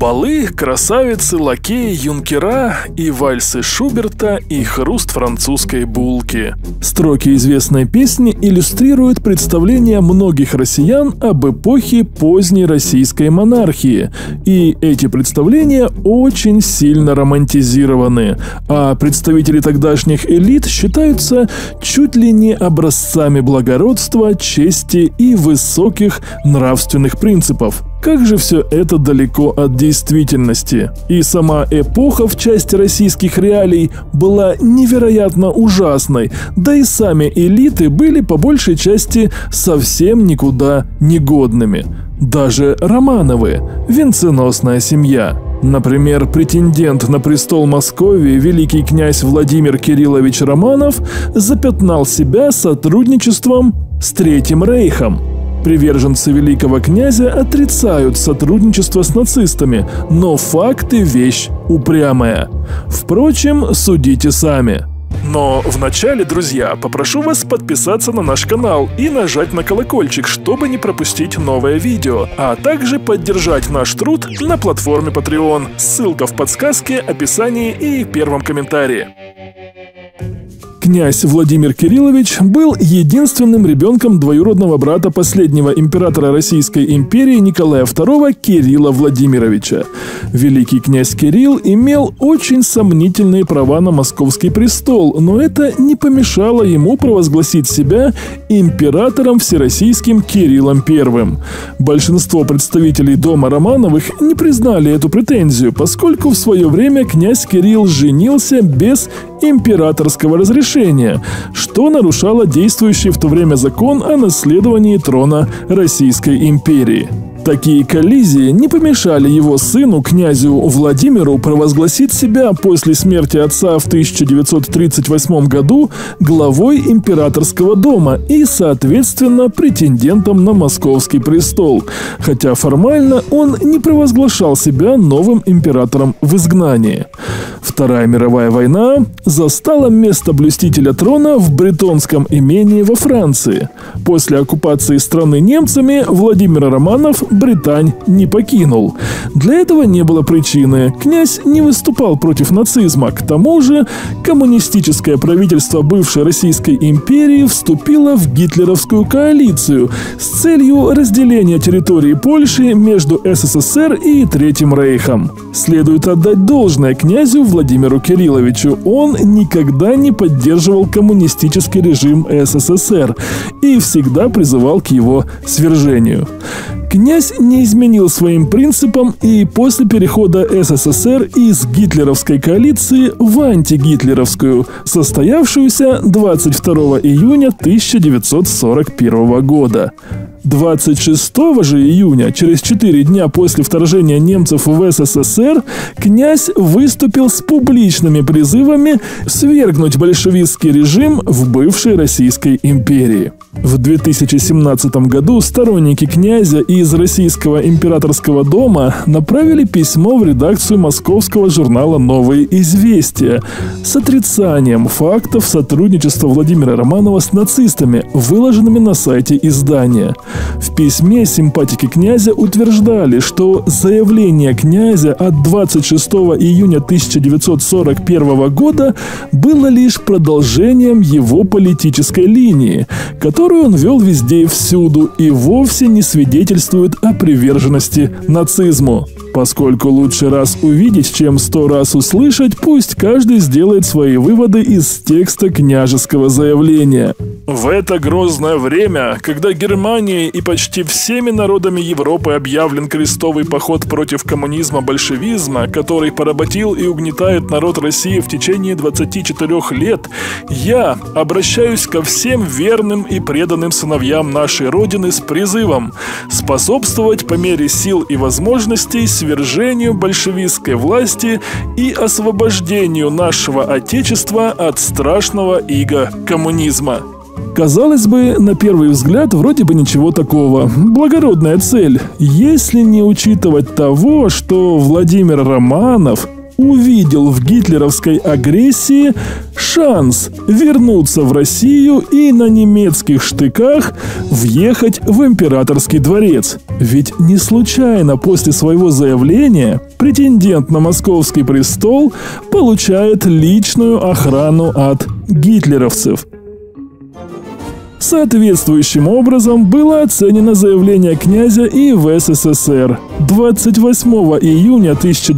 Балы, красавицы, лакеи, юнкера и вальсы Шуберта и хруст французской булки. Строки известной песни иллюстрируют представление многих россиян об эпохе поздней российской монархии. И эти представления очень сильно романтизированы, а представители тогдашних элит считаются чуть ли не образцами благородства, чести и высоких нравственных принципов. Как же все это далеко от действительности. И сама эпоха в части российских реалий была невероятно ужасной, да и сами элиты были по большей части совсем никуда не годными. Даже Романовы – венценосная семья. Например, претендент на престол Московии великий князь Владимир Кириллович Романов запятнал себя сотрудничеством с Третьим Рейхом. Приверженцы великого князя отрицают сотрудничество с нацистами, но факты – вещь упрямая. Впрочем, судите сами. Но вначале, друзья, попрошу вас подписаться на наш канал и нажать на колокольчик, чтобы не пропустить новое видео, а также поддержать наш труд на платформе Patreon. Ссылка в подсказке, описании и первом комментарии. Князь Владимир Кириллович был единственным ребенком двоюродного брата последнего императора Российской империи Николая II Кирилла Владимировича. Великий князь Кирилл имел очень сомнительные права на московский престол, но это не помешало ему провозгласить себя императором всероссийским Кириллом I. Большинство представителей дома Романовых не признали эту претензию, поскольку в свое время князь Кирилл женился без императорского разрешения, что нарушало действующий в то время закон о наследовании трона Российской империи. Такие коллизии не помешали его сыну, князю Владимиру, провозгласить себя после смерти отца в 1938 году главой императорского дома и, соответственно, претендентом на московский престол, хотя формально он не провозглашал себя новым императором в изгнании. Вторая мировая война застала место блюстителя трона в бретонском имении во Франции. После оккупации страны немцами Владимир Романов Британь не покинул. Для этого не было причины. Князь не выступал против нацизма. К тому же коммунистическое правительство бывшей Российской империи вступило в гитлеровскую коалицию с целью разделения территории Польши между СССР и Третьим Рейхом. Следует отдать должное князю Владимиру Кирилловичу. Он никогда не поддерживал коммунистический режим СССР и всегда призывал к его свержению. Князь не изменил своим принципам и после перехода СССР из гитлеровской коалиции в антигитлеровскую, состоявшуюся 22 июня 1941 года. 26 же июня, через 4 дня после вторжения немцев в СССР, князь выступил с публичными призывами свергнуть большевистский режим в бывшей Российской империи. В 2017 году сторонники князя из Российского императорского дома направили письмо в редакцию московского журнала «Новые известия» с отрицанием фактов сотрудничества Владимира Романова с нацистами, выложенными на сайте издания. В письме симпатики князя утверждали, что заявление князя от 26 июня 1941 года было лишь продолжением его политической линии, которую он вел везде и всюду, и вовсе не свидетельствует о приверженности нацизму. Поскольку лучше раз увидеть, чем 100 раз услышать, пусть каждый сделает свои выводы из текста княжеского заявления. В это грозное время, когда Германией и почти всеми народами Европы объявлен крестовый поход против коммунизма-большевизма, который поработил и угнетает народ России в течение 24 лет, я обращаюсь ко всем верным и преданным сыновьям нашей Родины с призывом способствовать по мере сил и возможностей свержению большевистской власти и освобождению нашего Отечества от страшного ига коммунизма. Казалось бы, на первый взгляд, вроде бы ничего такого. Благородная цель, если не учитывать того, что Владимир Романов увидел в гитлеровской агрессии шанс вернуться в Россию и на немецких штыках въехать в императорский дворец. Ведь не случайно после своего заявления претендент на московский престол получает личную охрану от гитлеровцев. Соответствующим образом было оценено заявление князя и в СССР. 28 июня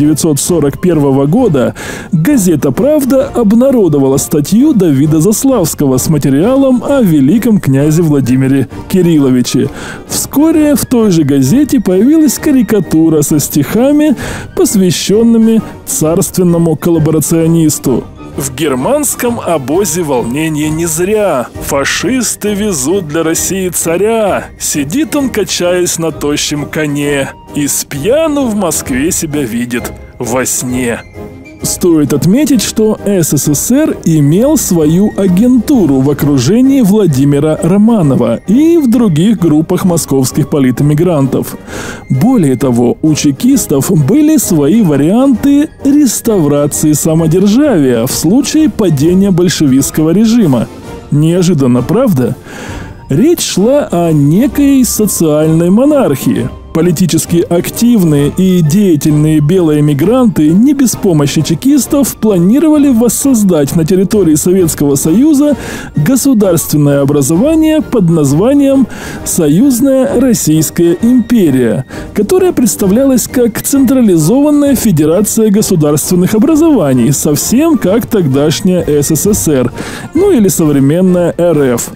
1941 года газета «Правда» обнародовала статью Давида Заславского с материалом о великом князе Владимире Кирилловиче. Вскоре в той же газете появилась карикатура со стихами, посвященными царственному коллаборационисту. В германском обозе волнение не зря. Фашисты везут для России царя. Сидит он, качаясь на тощем коне, и спьяну в Москве себя видит во сне. Стоит отметить, что СССР имел свою агентуру в окружении Владимира Романова и в других группах московских политэмигрантов. Более того, у чекистов были свои варианты реставрации самодержавия в случае падения большевистского режима. Неожиданно, правда? Речь шла о некой социальной монархии. Политически активные и деятельные белые эмигранты не без помощи чекистов планировали воссоздать на территории Советского Союза государственное образование под названием «Союзная Российская империя», которая представлялась как централизованная федерация государственных образований, совсем как тогдашняя СССР, ну или современная РФ.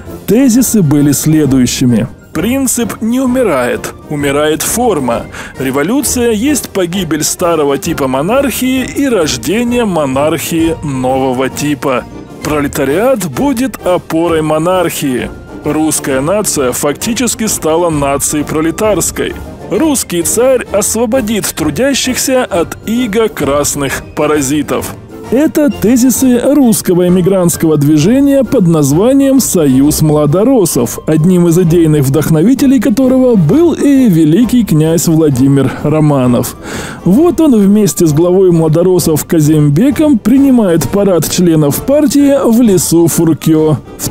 Тезисы были следующими. Принцип не умирает, умирает форма. Революция есть погибель старого типа монархии и рождение монархии нового типа. Пролетариат будет опорой монархии. Русская нация фактически стала нацией пролетарской. Русский царь освободит трудящихся от иго красных паразитов. Это тезисы русского эмигрантского движения под названием «Союз младороссов», одним из идейных вдохновителей которого был и великий князь Владимир Романов. Вот он вместе с главой младороссов Казимбеком принимает парад членов партии в лесу Фуркё в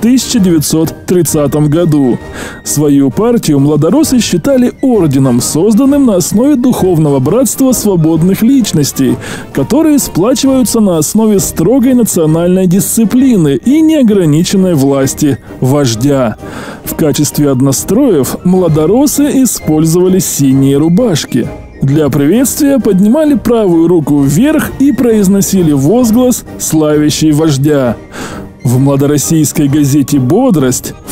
1930 году. Свою партию младороссы считали орденом, созданным на основе духовного братства свободных личностей, которые сплачиваются на основе строгой национальной дисциплины и неограниченной власти вождя. В качестве одностроев младороссы использовали синие рубашки. Для приветствия поднимали правую руку вверх и произносили возглас, славящий вождя. В младороссийской газете «Бодрость» в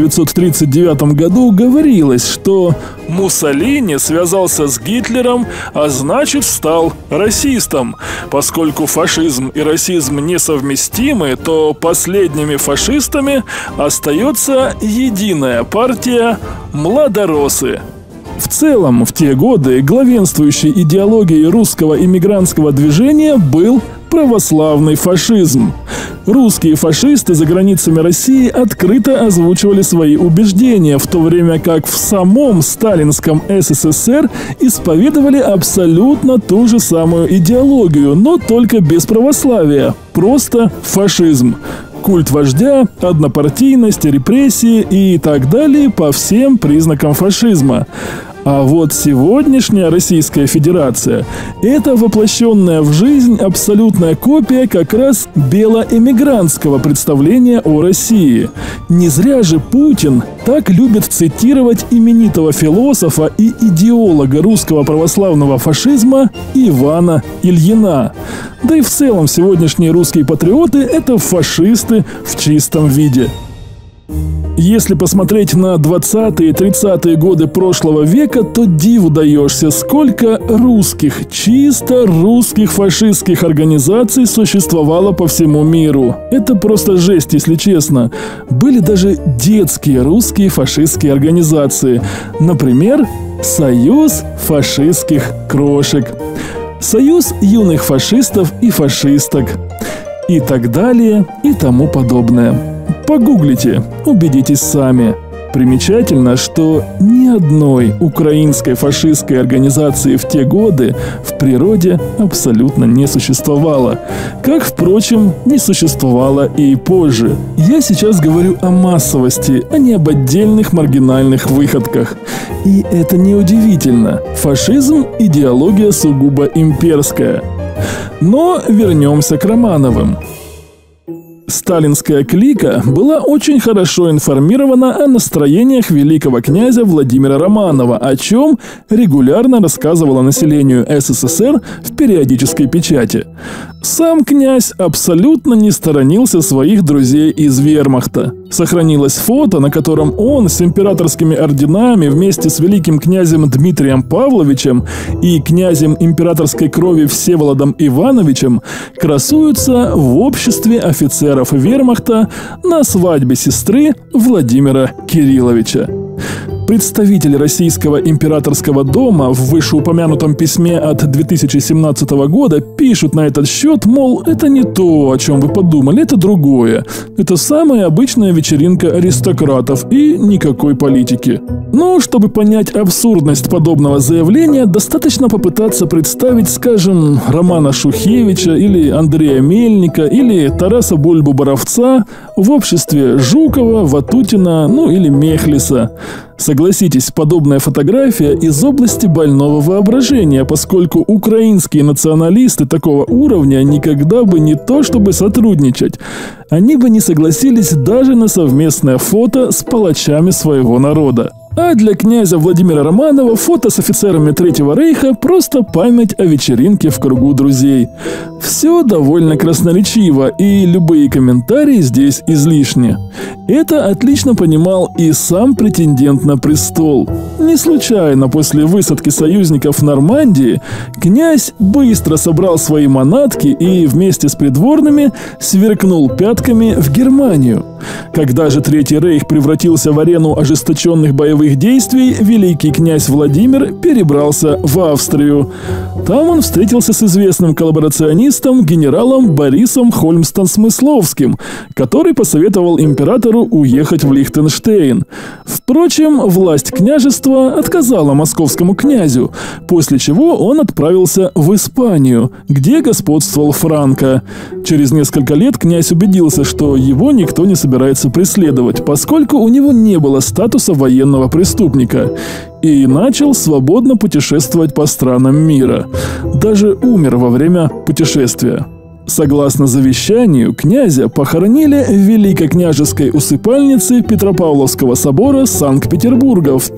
1939 году говорилось, что Муссолини связался с Гитлером, а значит стал расистом. Поскольку фашизм и расизм несовместимы, то последними фашистами остается единая партия «Младороссы». В целом, в те годы главенствующей идеологией русского иммигрантского движения был православный фашизм. Русские фашисты за границами России открыто озвучивали свои убеждения, в то время как в самом сталинском СССР исповедовали абсолютно ту же самую идеологию, но только без православия. Просто фашизм. Культ вождя, однопартийность, репрессии и так далее по всем признакам фашизма. А вот сегодняшняя Российская Федерация – это воплощенная в жизнь абсолютная копия как раз белоэмигрантского представления о России. Не зря же Путин так любит цитировать именитого философа и идеолога русского православного фашизма Ивана Ильина. Да и в целом сегодняшние русские патриоты – это фашисты в чистом виде. Если посмотреть на 20-е и 30-е годы прошлого века, то диву даешься, сколько русских, чисто русских фашистских организаций существовало по всему миру. Это просто жесть, если честно. Были даже детские русские фашистские организации. Например, Союз фашистских крошек, Союз юных фашистов и фашисток и так далее и тому подобное. Погуглите, убедитесь сами. Примечательно, что ни одной украинской фашистской организации в те годы в природе абсолютно не существовало. Как, впрочем, не существовало и позже. Я сейчас говорю о массовости, а не об отдельных маргинальных выходках. И это неудивительно. Фашизм – идеология сугубо имперская. Но вернемся к Романовым. Сталинская клика была очень хорошо информирована о настроениях великого князя Владимира Романова, о чем регулярно рассказывала населению СССР в периодической печати. Сам князь абсолютно не сторонился своих друзей из вермахта. Сохранилось фото, на котором он с императорскими орденами вместе с великим князем Дмитрием Павловичем и князем императорской крови Всеволодом Ивановичем красуются в обществе офицеров вермахта на свадьбе сестры Владимира Кирилловича. Представители российского императорского дома в вышеупомянутом письме от 2017 года пишут на этот счет, мол, это не то, о чем вы подумали, это другое. Это самая обычная вечеринка аристократов и никакой политики. Но чтобы понять абсурдность подобного заявления, достаточно попытаться представить, скажем, Романа Шухевича или Андрея Мельника или Тараса Бульбу-Боровца в обществе Жукова, Ватутина, или Мехлиса. Согласитесь, подобная фотография из области больного воображения, поскольку украинские националисты такого уровня никогда бы не то чтобы сотрудничать, они бы не согласились даже на совместное фото с палачами своего народа. А для князя Владимира Романова фото с офицерами Третьего Рейха – просто память о вечеринке в кругу друзей. Все довольно красноречиво, и любые комментарии здесь излишни. Это отлично понимал и сам претендент на престол. Не случайно после высадки союзников в Нормандии князь быстро собрал свои манатки и вместе с придворными сверкнул пятками в Германию. Когда же Третий Рейх превратился в арену ожесточенных боевых действий, великий князь Владимир перебрался в Австрию. Там он встретился с известным коллаборационистом генералом Борисом Хольмстон-Смысловским, который посоветовал императору уехать в Лихтенштейн. Впрочем, власть княжества отказала московскому князю, после чего он отправился в Испанию, где господствовал Франко. Через несколько лет князь убедился, что его никто не собирается преследовать, поскольку у него не было статуса военного преступника, и начал свободно путешествовать по странам мира. Даже умер во время путешествия. Согласно завещанию, князя похоронили в великокняжеской усыпальнице Петропавловского собора Санкт-Петербурга в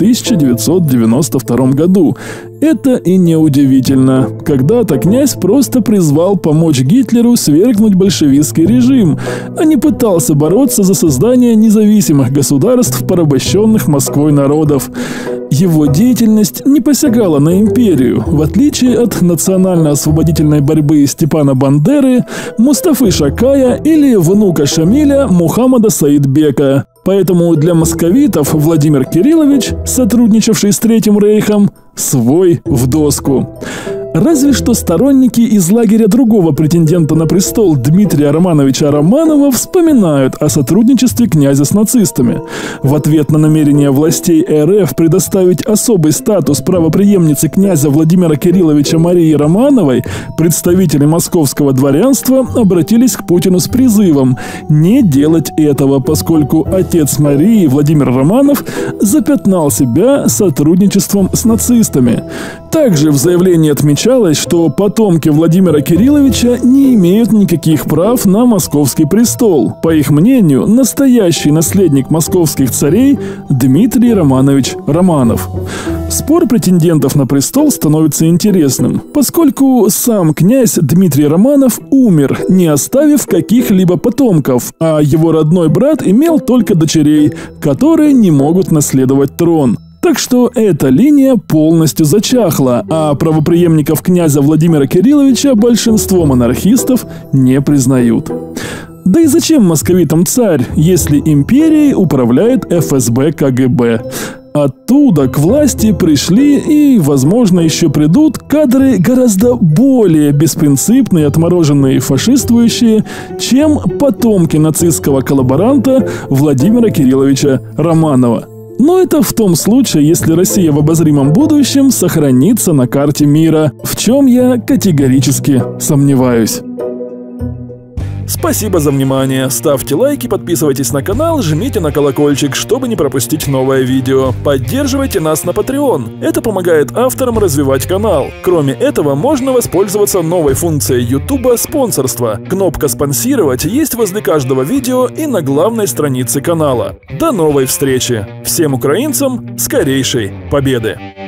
1992 году. Это и неудивительно. Когда-то князь просто призвал помочь Гитлеру свергнуть большевистский режим, а не пытался бороться за создание независимых государств порабощенных Москвой народов. Его деятельность не посягала на империю, в отличие от национально-освободительной борьбы Степана Бандеры, Мустафы Шакая или внука Шамиля Мухаммада Саидбека. Поэтому для московитов Владимир Кириллович, сотрудничавший с Третьим Рейхом, свой в доску. Разве что сторонники из лагеря другого претендента на престол Дмитрия Романовича Романова вспоминают о сотрудничестве князя с нацистами. В ответ на намерение властей РФ предоставить особый статус правопреемницы князя Владимира Кирилловича Марии Романовой, представители московского дворянства обратились к Путину с призывом не делать этого, поскольку отец Марии, Владимир Романов, запятнал себя сотрудничеством с нацистами. Также в заявлении отмечалось, что потомки Владимира Кирилловича не имеют никаких прав на московский престол. По их мнению, настоящий наследник московских царей Дмитрий Романович Романов. Спор претендентов на престол становится интересным, поскольку сам князь Дмитрий Романов умер, не оставив каких-либо потомков, а его родной брат имел только дочерей, которые не могут наследовать трон. Так что эта линия полностью зачахла, а правопреемников князя Владимира Кирилловича большинство монархистов не признают. Да и зачем московитам царь, если империей управляет ФСБ КГБ? Оттуда к власти пришли и, возможно, еще придут кадры гораздо более беспринципные, отмороженные и фашистующие, чем потомки нацистского коллаборанта Владимира Кирилловича Романова. Но это в том случае, если Россия в обозримом будущем сохранится на карте мира, в чем я категорически сомневаюсь. Спасибо за внимание. Ставьте лайки, подписывайтесь на канал, жмите на колокольчик, чтобы не пропустить новое видео. Поддерживайте нас на Patreon. Это помогает авторам развивать канал. Кроме этого, можно воспользоваться новой функцией YouTube спонсорства. Кнопка «Спонсировать» есть возле каждого видео и на главной странице канала. До новой встречи! Всем украинцам скорейшей победы!